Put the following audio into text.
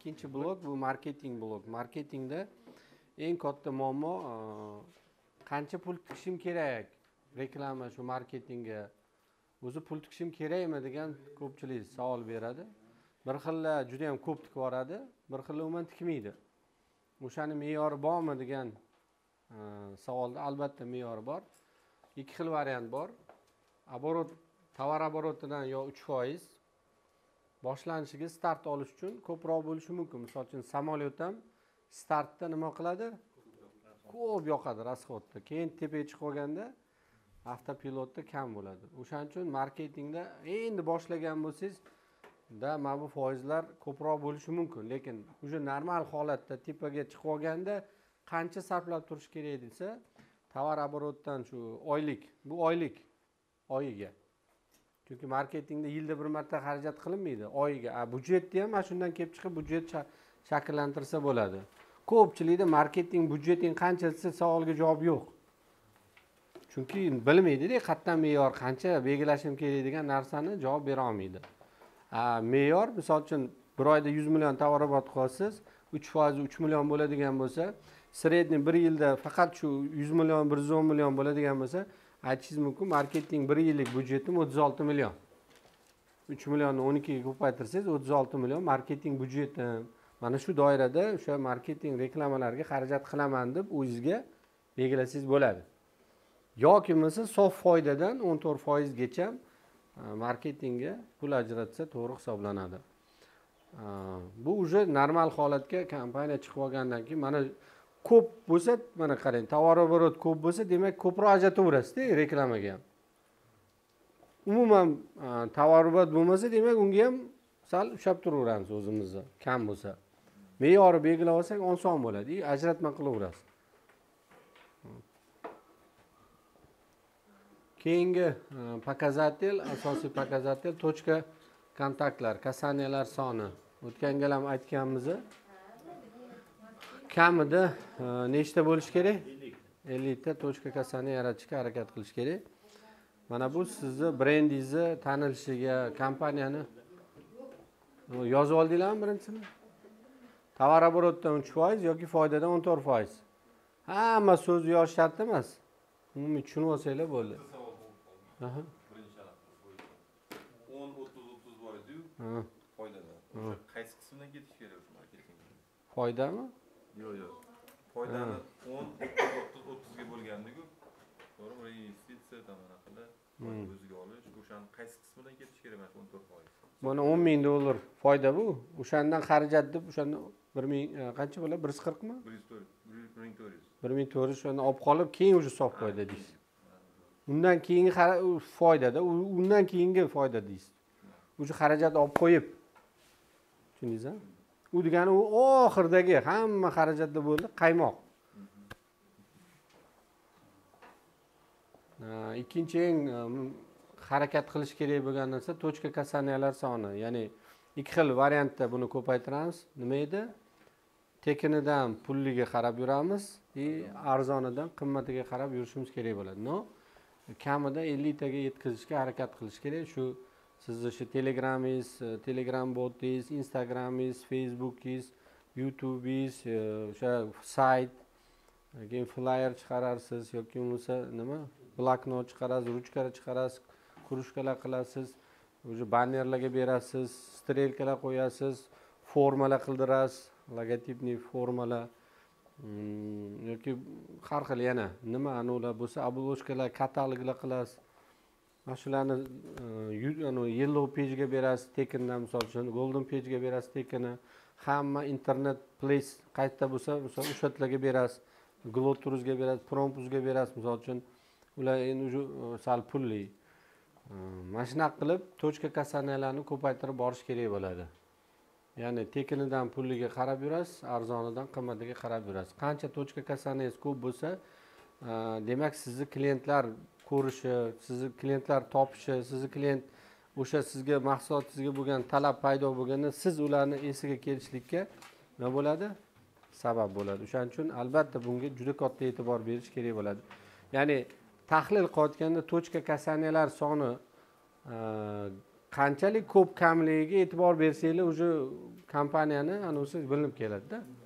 İkinci blok bu marketing blok. Marketingda eng katta muammo qancha pul tikishim kerak reklama shu marketingga. O'zi pul tikishim kerakmi degan ko'pchilik savol beradi. Bir xilla juda ham ko'p tikib yuboradi, bir xilla umuman tikmaydi. O'shani me'yori bormi degan savolda albatta me'yori bor. Ikki xil variant bor. Tovar oborotidan yo 3% boshlanishiga start olish uchun ko'proq bo'lishi mumkin. Misol uchun samolyot ham startda nima qiladi? Ko'p yoqadi rasxodda. Keyin tepaga chiqib olganda avtopilotda kam bo'ladi. O'shaning uchun marketingda endi boshlagan bo'lsangiz, mana bu foizlar ko'proq bo'lishi mumkin, lekin o'sha normal holatda tepaga chiqib olganda qancha sarflab turish kerak desa, tovar oborotidan shu oylik, bu oylik oyiga. Chunki marketingda yilda bir marta xarajat qilinmaydi, oyiga. Budjetni ham mana shundan kelib chiqib budjet shakllantirsa bo'ladi. Ko'pchilikda marketing budjeting qancha desa savolga javob yo'q. Chunki bilmaydi-da, qayerdan me'yor qancha belgilashim kerak degan narsani javob bera olmaydi. Me'yor, misol uchun bir oyda 100 million tovar oborot qilasiz, 3% 3 million bo'ladigan bo'lsa, sredniy bir yilda faqat shu 100 million, 110 million bo'ladigan bo'lsa, aytishingiz mumkin, marketing bir yillik budjetim 36 million. 3 millionni 12 ga ko'paytirsangiz 36 million marketing budjetim. Mana shu doirada o'sha marketing reklamalarga xarajat qilaman deb o'zingizga belgilasangiz bo'ladi. Yoki bo'lmasa sof foydadan 14% gacha marketingga pul ajratsa to'g'ri hisoblanadi. Bu уже normal holatga kompaniya chiqib olgandan keyin mana ko'p bo'lsa, mana qarang, tovar oborot ko'p bo'lsa, demak ko'proq ajrataverasiz-da reklamaga ham. Umuman tovar oborot bo'lmasa, demak unga ham sal ushlab turaveramiz o'zimizni, kam bo'lsa. Me'yori belgilab olsak oson bo'ladi, ajratma qilaverasiz. Keyingi показатель, asosiy показатель точка kontaktlar, kasaniyalar soni. O'tgan gal ham aytganmiz. Kamida nechta bo'lish kerak? 50 ta точка kasaniya yaratishga harakat qilish kerak. Mana bu sizni brendingizni tanilishiga, kompaniyani yozib oldinglarmi birinchisini? Tovar oborotidan 3% yoki foydadan 14%. Hamma so'zni yozish shart emas. Umumiy tushunib olsanglar bo'ldi. Birinchi sharafda 10-30-30% foydadan. O'sha qaysi qismidan ketish kerak o'sha marketing? Foydami? Yo'q. Foydani 10-30 ga bo'lgandiku. To'g'ri, investitsiya tomonidan o'ziga olish, o'shaning qaysi qismidan ketish kerak mana 14%? Mana 10 ming dollar foyda bu. O'shandan xarajat deb o'shani 1 ming qancha bo'ladi? 140 mi? 1400. 1400 shuni olib qolib, keyin o'sha sof foyda deysiz. Undan keyingi foydada, undan keyingi foyda deysiz. O'sha xarajat olib qo'yib. Tushundingizmi? U degani u oxirdagi hamma xarajatda bo'ldi, qaymoq. Ikkinchi eng harakat qilish kerak bo'lgan narsa точка kasaniyalar soni. Ya'ni ikki xil variantda buni ko'paytiramiz. Nima edi? Tekinidan pulliga qarab yuramiz, arzonidan qimmatiga qarab yurishimiz kerak bo'ladi. No, kamida 50 taga yetkazishga harakat qilish kerak. Shu sizni shu Telegramingiz, Telegram botingiz, Instagramingiz, Facebookingiz, YouTubeingiz, o'sha sayt, keyin flyer chiqarasiz yoki bo'lmasa nima? Bloknot chiqarasiz, ruchkalar chiqarasiz, krushkalar qilasiz, o'sha bannerlarga berasiz, strelkalar qo'yasiz, formalar qildirasiz, logotipli formalar yoki har xil yana nima anular bo'lsa, obloshkalar, kataloglar qilasiz. Mana shularni yellow page ga berasiz, tekindan misol uchun golden page ga berasiz tekini. Hamma internet place qayerda bo'lsa, misol o'shalarga berasiz. Glotrusga berasiz, Prompusga berasiz misol uchun. Ular endi sal pulli. Mana shunaqa qilib точка kasaniyalarni ko'paytirib borish kerak bo'ladi. Ya'ni tekinidan pulliga qarab yurasiz, arzonidan qimmatiga qarab yurasiz. Qancha точка kasaniyangiz ko'p bo'lsa, demak sizni klientlar ko'rishi, sizni klientlar topishi, sizni klient o'sha sizga mahsulotingizga bo'lgan talab paydo bo'lganda siz ularni esiga kelishlikka nima bo'ladi? Sabab bo'ladi. O'shaning uchun albatta bunga juda katta e'tibor berish kerak bo'ladi. Ya'ni tahlil qilayotganda точка kasaniyalar soni qanchalik ko'p kamligiga e'tibor bersanglar, o'sha kompaniyani anavisi bilinib keladida.